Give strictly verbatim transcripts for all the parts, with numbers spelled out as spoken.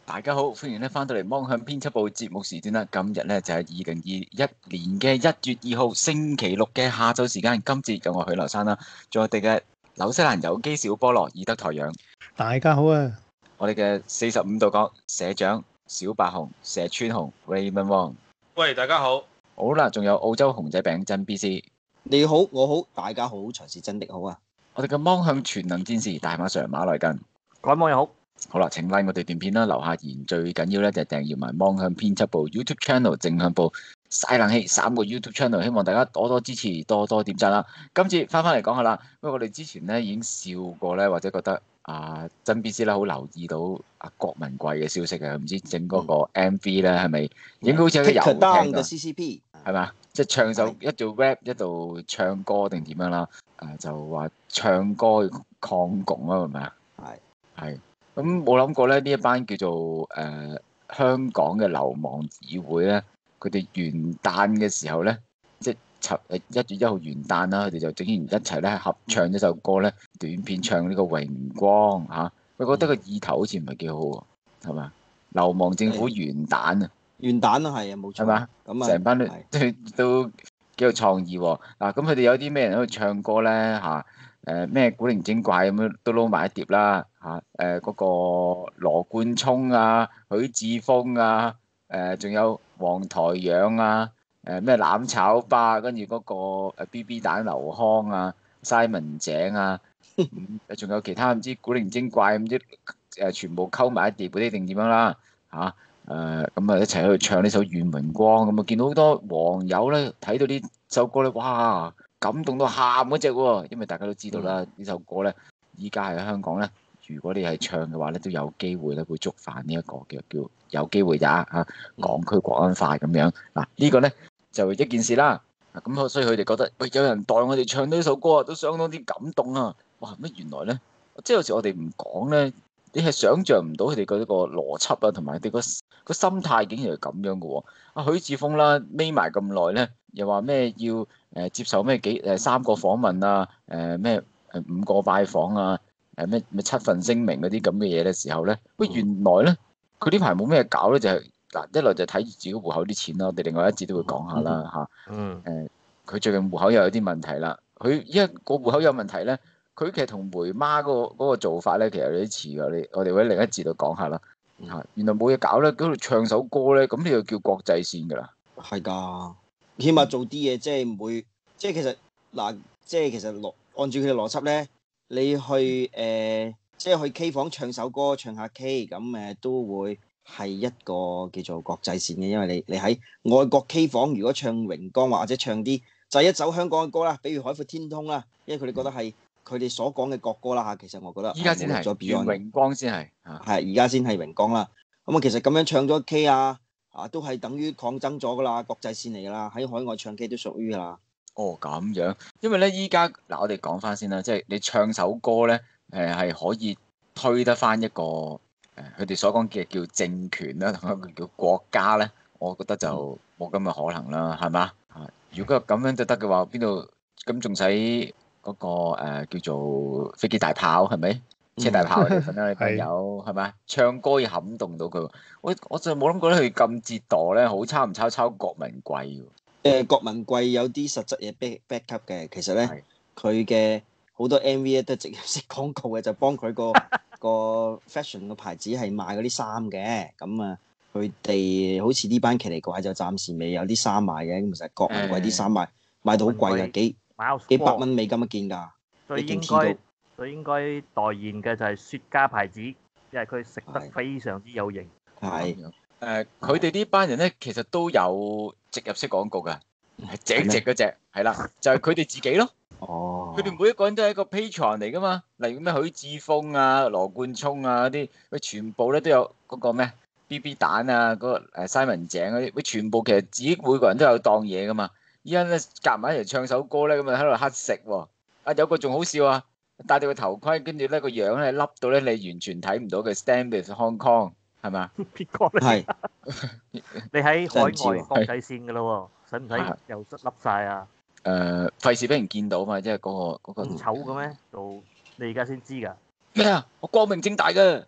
大家好，歡迎咧翻到嚟芒向編輯部節目時段啦。今日咧就係二零二一年嘅一月二號星期六嘅下晝時間。今節有我許留山啦，仲有我哋嘅紐西蘭有機小菠蘿以德台陽， 大家好啊！ 我哋嘅四十五度角社長小白熊石川熊 Raymond Wong， 喂，大家好。 好啦，仲有澳洲熊仔餅真 B C， 你好，我好，大家好，才是真的好啊！ 我哋嘅芒向全能戰士大馬上馬來根， 各位網友好。 好啦，請 like 我哋段片啦，留下言，最緊要咧就係訂閱埋芒向編輯部 YouTube channel 正向部晒冷氣三個 YouTube channel，希望大家多多支持，多多點讚啦。今次翻翻嚟講下啦，因為我哋之前咧已經笑過咧，或者覺得啊真 B C 咧好留意到阿郭文貴嘅消息嘅，唔知整嗰個 M V 咧係咪應該好似有個遊艇嘅 C C P 係嘛？即係唱首一度 rap 一度唱歌定點樣啦？誒就話唱歌抗共啊，係咪啊？ 係係。咁冇諗過咧，呢一班叫做誒、呃、香港嘅流亡議會咧，佢哋元旦嘅時候咧，即係尋誒一月一號元旦啦，佢哋就竟然一齊咧合唱一首歌咧，短片唱呢個榮光嚇，我、啊、覺得個意頭好似唔係幾好喎，係嘛？流亡政府元旦啊， 元旦啊，係啊，冇錯， 係嘛？咁啊，成班都都幾有創意喎。嗱，咁佢哋有啲咩人喺度唱歌咧嚇？誒咩、呃、古靈精怪咁樣都撈埋一碟啦嚇！誒嗰個羅冠聰啊、許智峰啊、誒、呃、仲有黃台仰啊、誒咩攬炒巴，跟住嗰個 B B 蛋劉康啊、Simon 井啊，仲、嗯、有其他唔知古靈精怪咁啲誒，全部溝埋一碟嗰啲定點樣啦嚇？誒咁啊一齊喺度唱呢首《願榮光》，咁啊見到好多網友咧睇到呢首歌咧，哇！感動到喊嗰隻喎，因為大家都知道啦，呢、嗯、首歌咧，依家喺香港咧，如果你係唱嘅話咧，都有機會咧會觸犯呢一個嘅叫有機會咋嚇港區國安法咁樣。嗱、啊這個、呢個咧就一件事啦。咁所以佢哋覺得喂，有人代我哋唱呢首歌啊，都相當之感動啊！哇，乜原來咧，即係有時我哋唔講咧，你係想像唔到佢哋嘅呢個邏輯啊，同埋佢哋個個心態竟然係咁樣嘅喎。阿許智峰啦，匿埋咁耐咧，又話咩要？誒接受咩幾誒三個訪問啊，誒咩誒五個拜訪啊，誒咩咩七份聲明嗰啲咁嘅嘢嘅時候咧，喂原來咧佢呢排冇咩搞咧，就係、是、嗱一來就睇住自己戶口啲錢啦，我哋另外一節都會講下啦嚇。嗯。誒佢、呃、最近戶口又有啲問題啦，佢依家個戶口有問題咧，佢其實同梅媽嗰、那個那個做法咧，其實有啲似㗎。你我哋會另一節度講下啦嚇。原來冇嘢搞咧，嗰度唱首歌咧，咁你就叫國際線㗎啦。 係㗎。起碼做啲嘢，即係唔會，即係其實嗱，即係其實邏按照佢嘅邏輯咧，你去誒、呃，即係去 K 房唱首歌，唱下 K，咁誒都會係一個叫做國際線嘅，因為你你喺外國 K 房，如果唱榮光或者唱啲就係一首香港嘅歌啦，比如海闊天空啦，因為佢哋覺得係佢哋所講嘅國歌啦嚇，其實我覺得依家先係榮光先係， 係而家先係榮光啦。咁啊，其實咁樣唱咗 K 啊。啊，都係等於抗爭咗噶啦，國際線嚟噶啦，喺海外唱 K 都屬於噶啦。 哦，咁樣，因為咧依家嗱，我哋講翻先啦，即係你唱首歌咧，誒係可以推得翻一個誒，佢哋所講嘅叫政權啦，同一個叫國家咧，我覺得就冇咁嘅可能啦，係嘛？啊，如果咁樣就得嘅話，邊度咁仲使嗰個誒叫做飛機大炮係咪？車大炮嚟份啦，你朋友係咪？唱歌要撼動到佢，我我就冇諗過咧，佢咁折墮咧，好抄唔抄抄郭文貴喎？ 誒，郭文貴有啲實質嘢 back back up 嘅，其實咧佢嘅好多 M V 咧都直接識廣告嘅，就幫佢個個 fashion 個牌子係賣嗰啲衫嘅。咁啊，佢哋好似呢班奇離怪就暫時未有啲衫賣嘅。咁其實郭文貴啲衫賣賣到好貴㗎，幾幾百蚊美金一件㗎，一件 T 都。 佢應該代言嘅就係雪茄牌子，因為佢食得非常之有型。 係誒，佢哋呢班人咧，其實都有植入式廣告㗎，係隻隻嗰隻，係啦，就係佢哋自己咯。哦，佢哋每一個人都係一個 Patreon 嚟㗎嘛，例如咩許智峰啊、羅冠聰啊嗰啲，佢全部咧都有嗰個咩 B B 蛋啊、嗰個誒 Simon 井嗰啲，佢全部其實自己每個人都有當嘢㗎嘛。依家咧夾埋一齊唱首歌咧，咁啊喺度乞食喎。啊有個仲好笑啊！戴住個頭盔，跟住咧個樣咧凹到咧，你完全睇唔到嘅 Stand with Hong Kong 係咪？ 別個咧，你喺海外國際線㗎咯喎，使唔使又笠晒啊？ 誒，費事俾人見到嘛，即係嗰個嗰個。 唔醜嘅咩？到你而家先知㗎。 咩啊？我光明正大嘅。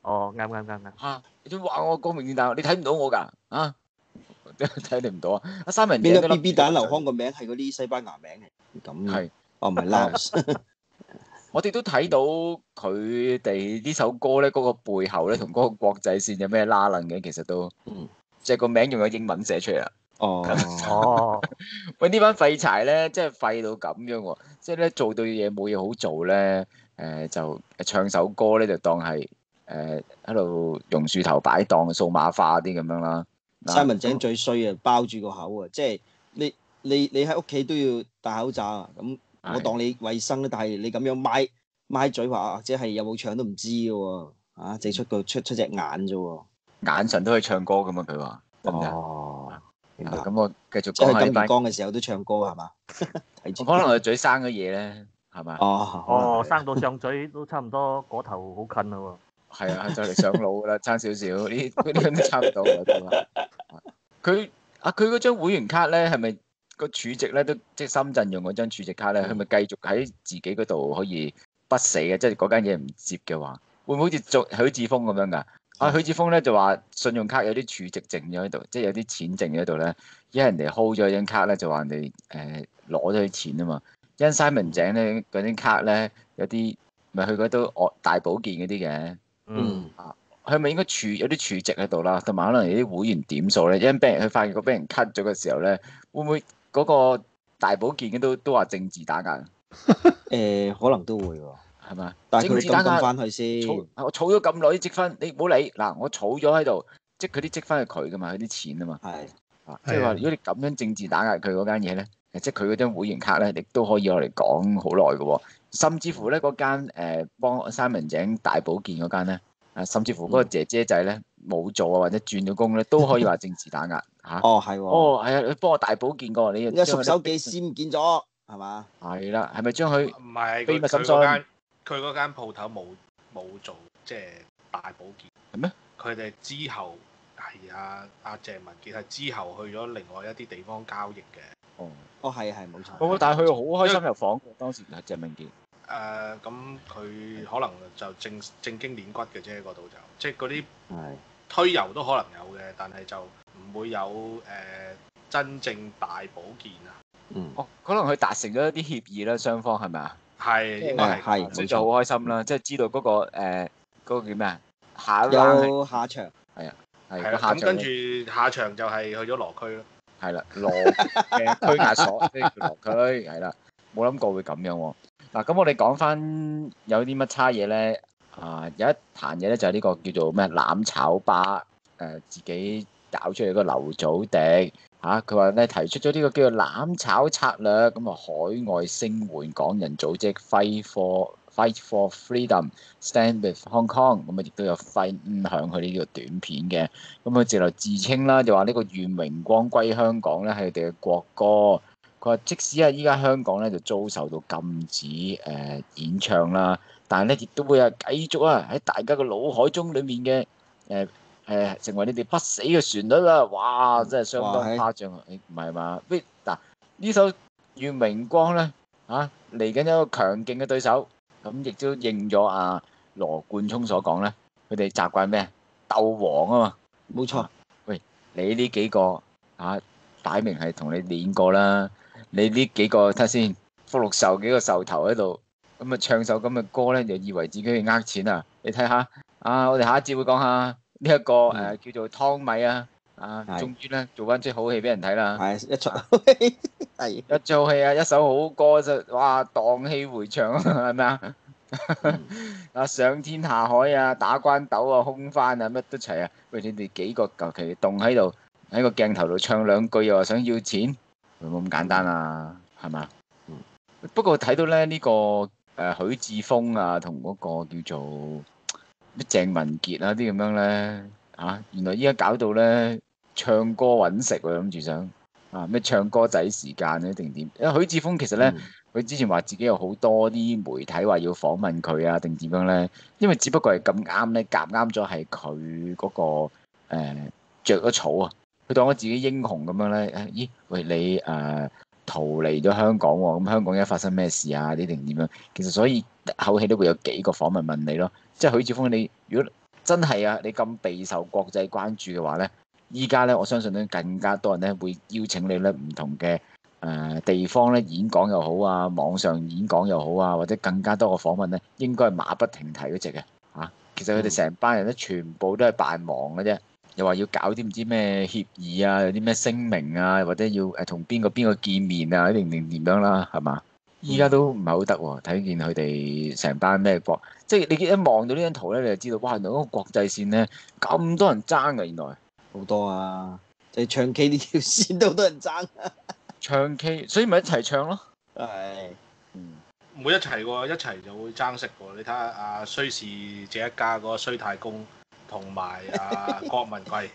哦，啱啱啱啱。 嚇，你都話我光明正大，你睇唔到我㗎啊？睇你唔到啊！阿三文邊個 B 井都笠 B 住個蛋劉康嘴， 個名係嗰啲西班牙名嚟，咁係哦唔係誒， Laos， 我哋都睇到佢哋呢首歌咧，嗰個背後咧同嗰個國際線有咩拉楞嘅，其實都嗯即係個名用咗英文寫出嚟啦。 哦哦， 喂，呢班廢柴咧，真係廢到咁樣喎！即係咧做到嘢冇嘢好做咧，誒、就唱首歌咧就當係誒喺度榕樹頭擺檔數碼化啲咁樣啦。嗱， 西文井咁最衰啊，包住個口啊，即係你你你喺屋企都要戴口罩啊，咁我係當你衞生啦，但係你咁樣咪咪嘴話，或者係有冇唱都唔知嘅喎，啊，淨出個出出隻眼啫喎， 眼神都可以唱歌噶嘛，佢話得唔得？ 哦，明白啊，咁我繼續即係去金魚講下呢班， 缸嘅時候都唱歌係嘛？睇住可能佢嘴生咗嘢咧，係嘛？ 哦，可能哦， 係生到上嘴都差唔多嗰頭好近啦喎。 係啊，就嚟上腦噶啦，差少少，呢呢啲都差唔多啦都話。佢啊，佢嗰張會員卡咧，係咪個儲值咧都即係深圳用嗰張儲值卡咧，佢咪繼續喺自己嗰度可以不死嘅？即係嗰間嘢唔接嘅話，會唔會好似做許智峰咁樣㗎？啊，許智峰咧就話信用卡有啲儲值剩咗喺度，即係有啲錢剩咗喺度咧，因為人哋 hold 咗張卡咧，就話人哋誒攞咗啲錢啊嘛。因 Simon 井咧嗰啲卡咧有啲咪去嗰度惡大保健嗰啲嘅。 嗯， 嗯佢咪應該儲有啲儲值喺度啦，同埋可能有啲會員點數咧，因俾人佢發現個俾人 cut 咗嘅時候咧，會唔會嗰個大保健嘅都都話政治打壓， 誒可能都會喎， 係嘛？ 但係佢哋金金政治打壓， 翻去先， 儲我儲咗咁耐啲積分，你唔好理嗱，我儲咗喺度，即係佢啲積分係佢噶嘛，佢啲錢啊嘛， 係啊，即係話如果你咁樣政治打壓佢嗰間嘢咧，即係佢嗰張會員卡咧，亦都可以攞嚟講好耐嘅喎，甚至乎咧嗰間誒幫三文井大保健嗰間咧。啊，甚至乎嗰個姐姐仔咧冇做啊，或者轉咗工咧，都可以話政治打壓嚇。 哦係喎， 哦，係啊，你幫我大保健過，你而家熟手機先唔見咗係嘛？ 係啦，係咪將佢唔係佢秘密審訊佢嗰間佢嗰間鋪頭冇冇做即係大保健係咩？ 佢哋之後係啊阿鄭文傑係之後去咗另外一啲地方交易嘅。 哦， 哦係係冇錯， 哦，但係佢好開心入房，當時係鄭明傑。 誒咁佢可能就正正經練骨嘅啫，嗰度就即係嗰啲係推油都可能有嘅，但係就唔會有誒、呃、真正大保健啊。 嗯哦，可能佢達成咗一啲協議啦，雙方係咪啊？ 係應該係係所以就好開心啦，即係知道嗰個誒嗰個叫咩啊？下一 round 係有下場， 係係個下場啦咁跟住下場就係去咗羅區咯。 係啦，羅嘅區押所，即係叫羅區，係啦，冇諗過會咁樣喎。嗱，咁我哋講翻有啲乜差嘢咧？啊，有一壇嘢咧就係呢個叫做咩攬炒巴，誒、自己搞出嚟個劉祖迪嚇，佢話咧提出咗呢個叫做攬炒策略，咁啊海外聲援港人組織 Fight for Fight for Freedom Stand with Hong Kong，咁啊亦都有分享佢呢個短片嘅，咁佢直頭自稱啦，就話呢個願榮光歸香港咧係佢哋嘅國歌。佢話即使係依家香港咧就遭受到禁止誒、呃、演唱啦，但係咧亦都會係繼續啊喺大家嘅腦海中裡面嘅誒誒成為你哋不死嘅旋律啦！哇，真係相當誇張啊！誒唔係嘛？喂嗱呢首《願榮光》咧嚇嚟緊有一個強勁嘅對手，咁亦都應咗阿羅冠聰所講咧，佢哋習慣咩鬥王啊嘛！ 冇錯， 喂，你呢幾個嚇擺明係同你練過啦。你呢幾個睇下先，福祿壽幾個壽頭喺度，咁啊唱首咁嘅歌咧，就以為自己去呃錢啊！你睇下，啊我哋下一節會講下呢一個誒、呃、叫做湯米啊，啊係終於咧做翻出好戲俾人睇啦！ 係一出係一做戲啊，一首好歌就哇蕩氣迴腸啊，係咪啊？啊上天下海啊，打關鬥啊，空翻啊，乜都齊啊！喂，你哋幾個求其凍喺度喺個鏡頭度唱兩句，又話想要錢？冇咁簡單啊，係嘛？ 嗯、 不過睇到咧呢、這個誒、呃、許智峰啊，同嗰個叫做咩鄭文傑啊啲咁樣咧，啊原來依家搞到咧唱歌揾食喎，諗住想啊咩唱歌仔時間咧定點？因為許智峰其實咧，佢、嗯、之前話自己有好多啲媒體話要訪問佢啊，定點樣咧？因為只不過係咁啱咧，夾啱咗係佢嗰個誒著咗草啊！佢當我自己英雄咁樣咧，咦？喂，你誒、呃、逃離咗香港喎，咁香港而家發生咩事啊？你定點樣？其實所以口氣都會有幾個訪問問你咯。即係許智峰，你如果真係啊，你咁備受國際關注嘅話咧，依家咧我相信咧更加多人咧會邀請你咧唔同嘅誒、呃、地方咧演講又好啊，網上演講又好啊，或者更加多嘅訪問咧，應該係馬不停蹄嗰隻嘅嚇。其實佢哋成班人咧全部都係扮忙嘅啫，又話要搞啲唔知咩協議啊，有啲咩聲明啊，或者要誒同邊個邊個見面啊，定定點樣啦，係嘛？依家都唔係好得喎，睇見佢哋成班咩國，即係你一望到呢張圖咧，你就知道，哇！原來嗰個國際線咧咁多人爭嘅，原來好多啊！即係唱 K 呢條線都好多人爭。 唱 K，所以咪一齊唱咯。 係， 嗯， 唔會一齊喎，一齊就會爭食喎。你睇下阿衰氏這一家嗰個衰太公同埋阿郭文貴，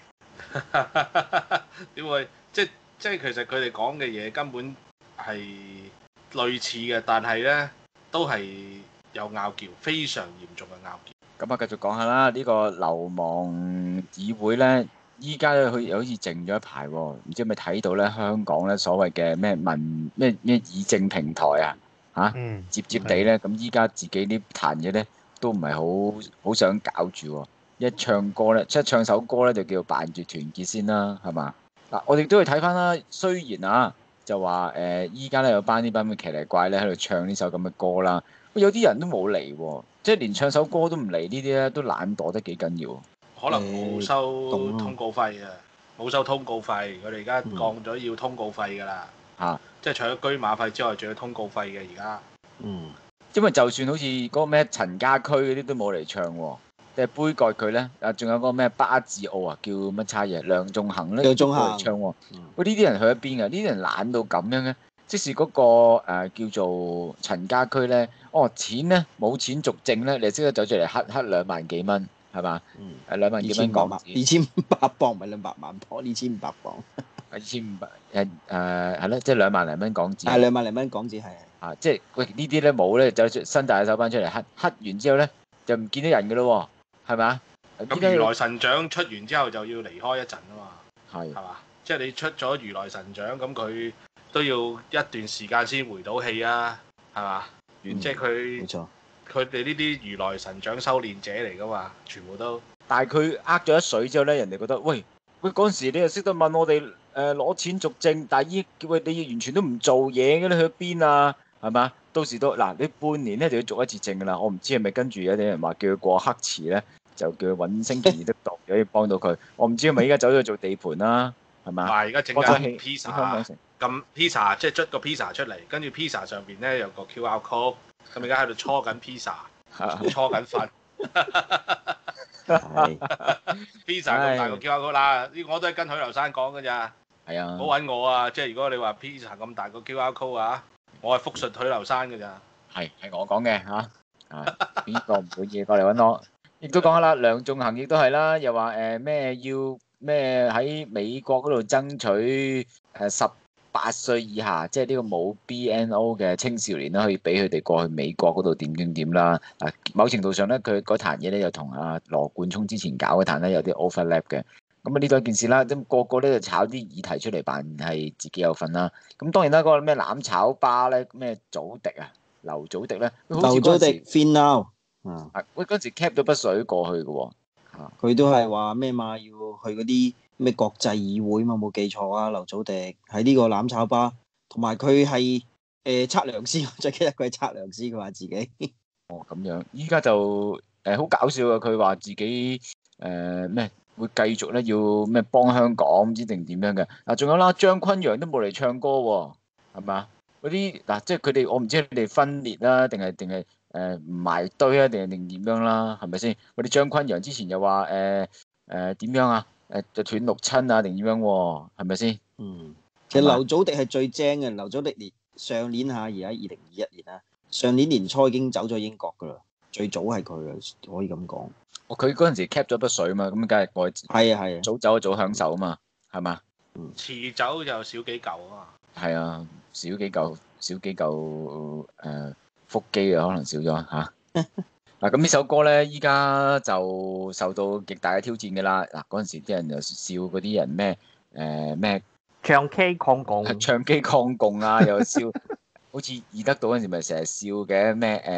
點會？即即係其實佢哋講嘅嘢根本係類似嘅，但係咧都係有拗撬，非常嚴重嘅拗撬。 咁啊，繼續講下啦。呢個流亡議會咧，依家咧佢好似靜咗一排喎，唔知係咪睇到咧香港咧所謂嘅咩民咩咩議政平台啊嚇， 嗯， 接接地咧，咁依家自己呢壇嘢咧都唔係好好想搞住喎。一唱歌咧，即係唱首歌咧就叫扮住團結先啦，係嘛？嗱，我哋都要睇翻啦。雖然啊，就話誒，依家咧有班呢班嘅騎呢怪咧喺度唱呢首咁嘅歌啦，有啲人都冇嚟喎，即係連唱首歌都唔嚟，呢啲咧都懶惰得幾緊要。 可能冇收通告費啊，冇收通告費，佢哋而家降咗要通告費㗎啦。嚇、 啊！ 即係除咗居馬費之外，仲要通告費嘅而家。 嗯， 因為就算好似嗰個咩陳家駒嗰啲都冇嚟唱喎，即係杯葛佢咧，啊仲有嗰個咩巴治奧啊，叫乜叉嘢？梁仲恒咧都冇嚟唱喎。喂，呢啲人去咗邊㗎？呢啲人懶到咁樣嘅，即使嗰、嗰個、呃、叫做陳家駒咧，哦錢咧冇錢續證咧，你即刻走出嚟黑黑兩萬幾蚊，係嘛？ 嗯， 係兩萬幾蚊港紙， 二千五百磅唔係兩百萬磅，二千五百磅。 二千五百誒誒係咯，即係兩萬零蚊港紙。 係兩萬零蚊港紙係。 啊，即係喂呢啲咧冇咧，就伸大手板出嚟黑黑完之後咧，就唔見到人㗎咯喎，係咪啊？ 咁如來神掌出完之後就要離開一陣啊嘛， 係係嘛？即係你出咗如來神掌，咁佢都要一段時間先回到氣啊，係嘛？ 嗯、 即係佢冇錯， 佢哋呢啲如來神掌修練者嚟噶嘛，全部都。 但係佢呃咗一水之後咧，人哋覺得喂喂嗰陣時你又識得問我哋誒攞錢續證，但係依喂你完全都唔做嘢嘅，你去邊啊？係嘛？到時都嗱，你半年咧就要續一次證㗎啦。我唔知係咪跟住有啲人話叫佢過黑池咧，就叫佢揾星期二得讀，可以幫到佢。我唔知係咪依家走咗去做地盤啦，係嘛？ 係而家整緊 pizza，撳 pizza 即係捽個 pizza 出嚟，跟住 pizza 上邊咧有個 Q R code，咁而家喺度搓緊 pizza，搓緊粉。pizza 咁大個 Q R code 啦，呢我都係跟許留山講㗎咋。 係啊， 唔好揾我啊！即係如果你話 pizza 咁大個 Q R code 啊，我係復述許留山㗎咋。 係係我講嘅嚇，啊邊個唔滿意過嚟揾我？亦都講下啦，梁仲恒亦都係啦，又話誒咩要咩喺美國嗰度爭取誒十八歲以下，即係呢個冇 B N O 嘅青少年啦，可以俾佢哋過去美國嗰度點點點啦。啊，某程度上咧，佢嗰壇嘢咧又同阿羅冠聰之前搞嗰壇咧有啲 overlap 嘅。咁啊呢兩件事啦，咁個個咧就炒啲議題出嚟扮係自己有份啦。咁當然啦，嗰、那個咩攬炒巴咧，咩祖迪啊，劉祖迪咧， 劉祖迪 Finnow 啊， 喂嗰陣時 cap 咗筆水過去嘅喎， 佢都係話咩嘛，要去嗰啲咩國際議會嘛，冇記錯啊。劉祖迪喺呢個攬炒巴，同埋佢係誒測量師，我最記得佢係測量師，佢話自己。 哦咁樣，依家就誒好、呃、搞笑啊！佢話自己誒咩？呃會繼續咧要咩幫香港唔知定點樣嘅嗱，仲有啦，張坤陽都冇嚟唱歌喎，係嘛？嗰啲嗱，即係佢哋我唔知佢哋分裂啦，定係定係誒唔埋堆啊，定係定點樣啦？係咪先？我哋張坤陽之前又話誒誒點樣啊？誒就斷六親啊，定點樣喎？係咪先？ 嗯，其實劉祖迪係最正嘅，劉祖迪年上年嚇，而家二零二一年啦，上年年初已經走咗英國噶啦，最早係佢啊，可以咁講。 佢嗰陣時 cap 咗筆水嘛，咁梗係我係啊係啊， 早走早享受啊嘛，係嘛？ 嗯，遲走就少幾嚿啊嘛。 係啊，少幾嚿少幾嚿誒、呃、腹肌啊，可能少咗嚇。嗱咁呢首歌咧，依家就受到極大嘅挑戰㗎啦。嗱嗰陣時啲人就笑嗰啲人咩誒咩唱 K 抗共， 唱機抗共啊，又笑好似易得到嗰陣時咪成日笑嘅咩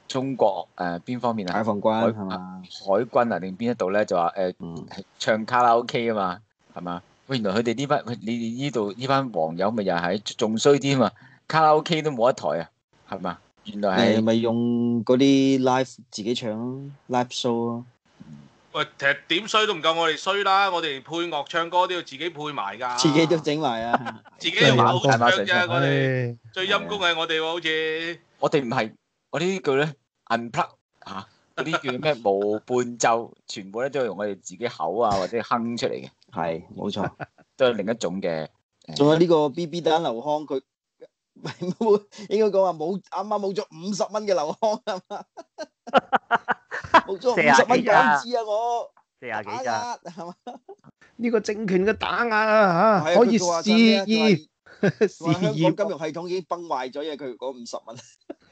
中國誒邊、呃、方面啊？ 解放軍海係嘛？ 海軍啊定邊一度咧就話誒、呃嗯， 唱卡拉 OK 啊嘛，係嘛？喂，原來佢哋呢班喂你哋呢度呢班黃友咪又係仲衰啲啊嘛，卡拉 OK 都冇一台啊，係嘛？原來係誒咪用嗰啲 live 自己唱咯，live show 咯。 喂，其實點衰都唔夠我哋衰啦，我哋配樂唱歌都要自己配埋㗎， 自己都整埋啊！ 自己又話好唱啫， 唉我哋唉， 最陰功係我哋喎，好似我哋唔係我呢啲叫咧 unplug 嚇，嗰啲叫咩無伴奏，全部咧都係用我哋自己口啊或者哼出嚟嘅， 係冇錯。 都係另一種嘅。 仲有呢個 B B 蛋劉康，佢冇應該講話冇啱啱冇咗五十蚊嘅劉康係嘛？冇咗五十蚊港紙啊！我四廿幾打咋？ 壓係嘛？ 呢個政權嘅打壓啊嚇，可以佢話肆就咩啊意佢話肆話香意港金融系統已經崩壞咗，因為佢嗰五十蚊。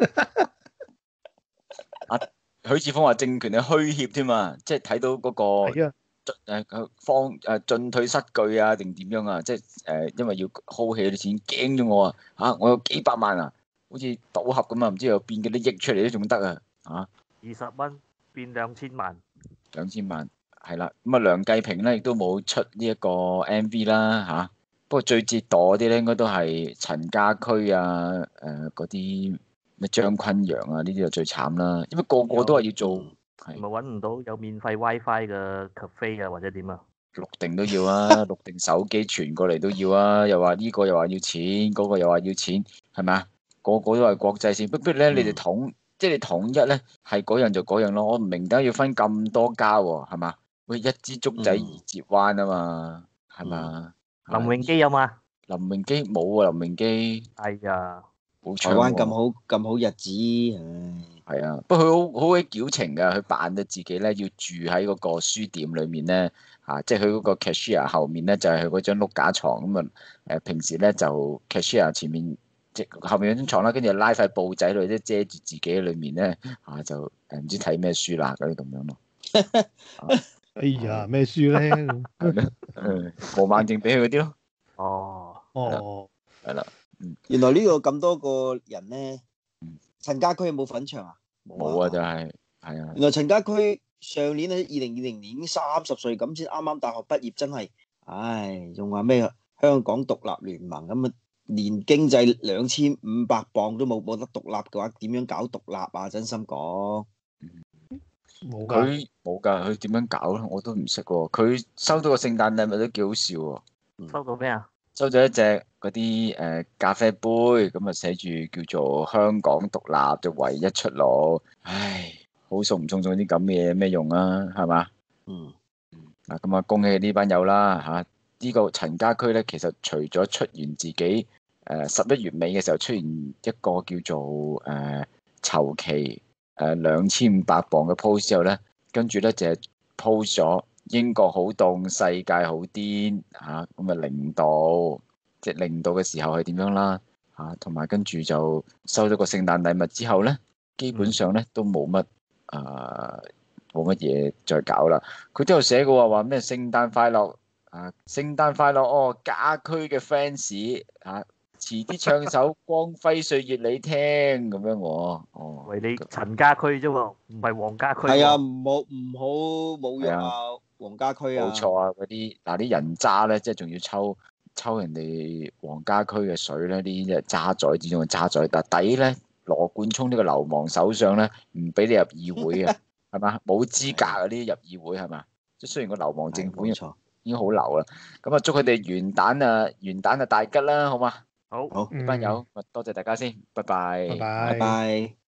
許智峰話政權係虛協添啊，即係睇到嗰、個係啊， 誒佢方誒進退失據啊，定點樣啊？即係誒、呃，因為要 hold 起啲錢，驚咗我啊嚇！我有幾百萬啊，好似賭俠咁啊，唔知又變幾多億出嚟都仲得啊嚇！ 二十蚊變兩千萬， 兩千萬係啦，咁啊梁繼平咧亦都冇出呢一個 M V 啦嚇、不過最折墮嗰啲咧應該都係陳家駒啊誒嗰啲咩張坤陽啊呢啲就最慘啦，因為個個都係要做係咪揾唔到有免費 WiFi 嘅 cafe 啊，或者點啊？ 錄定都要啊，錄定手機傳過嚟都要啊，又話呢個又話要錢，嗰、個又話要錢，係咪啊？個個都係國際線，不不如咧你哋統，即係你統一咧係嗰樣就嗰樣咯。我唔明點解要分咁多家喎，係嘛？喂，一支竹仔二節彎啊嘛，係嘛？ 林榮基有嘛？ 林榮基冇啊，林榮基哎呀， 冇台唱喎。 灣咁好咁好日子，唉， 係啊，不過佢好好鬼矯情㗎，佢扮到自己咧要住喺嗰個書店裏面咧，嚇、即係佢嗰個 cashier 後面咧就係佢嗰張碌架床咁啊。誒、平時咧就 cashier 前面即係後面有張床啦，跟住拉塊布仔嚟，即係遮住自己喺裏面咧嚇、就誒唔知睇咩書啦嗰啲咁樣咯。 哎呀，咩書咧？咁係咩？誒毛孟靜俾佢嗰啲咯， 哦， 哦， 係啦， 原來呢個咁多個人咧，陳家駒有冇份唱啊？ 冇啊就係係啊， 原來陳家駒上年喺二零二零年已經三十歲，咁先啱啱大學畢業，真係，唉，仲話咩香港獨立聯盟咁啊，連經濟兩千五百磅都冇冇得獨立嘅話，點樣搞獨立啊？真心講， 冇㗎， 佢冇㗎，佢點樣搞咧？我都唔識喎。佢收到個聖誕禮物都幾好笑喎。 收到咩啊？ 收咗一隻嗰啲誒咖啡杯，咁啊寫住叫做香港獨立就唯一出路。唉，好送唔送送啲咁嘅嘢有咩用啊？係嘛？ 嗯， 嗱咁啊，恭喜呢班友啦嚇！呢、個陳家駒咧，其實除咗出完自己誒十一月尾嘅時候出現一個叫做誒籌期誒兩千五百磅嘅 post 之後咧，跟住咧就係 post 咗。英國好凍，世界好癲嚇，咁啊零度，即係零度嘅時候係點樣啦嚇，同埋跟住就收咗個聖誕禮物之後咧，基本上咧都冇乜啊冇乜嘢再搞啦。佢都有寫過話咩聖誕快樂啊，聖誕快樂哦，家駒嘅 fans 嚇，遲啲唱首光輝歲月你聽咁樣喎，哦， 喂，你陳家駒啫喎，唔係黃家駒喎。 係啊，唔好唔好侮辱係啊黃家駒啊， 冇錯啊！嗰啲嗱啲人渣咧，即係仲要抽抽人哋黃家駒嘅水咧，呢啲即係渣仔之中嘅渣仔。但底咧，羅冠聰呢個流氓首相咧，唔俾你入議會啊，係嘛？冇資格啊！呢啲入議會係嘛？即係雖然個流氓政府已冇錯， 經好流啦，咁啊祝佢哋元旦啊元旦啊大吉啦，好嘛？ 好。 好， 呢班友，多謝大家先，拜拜。 拜拜拜。 拜。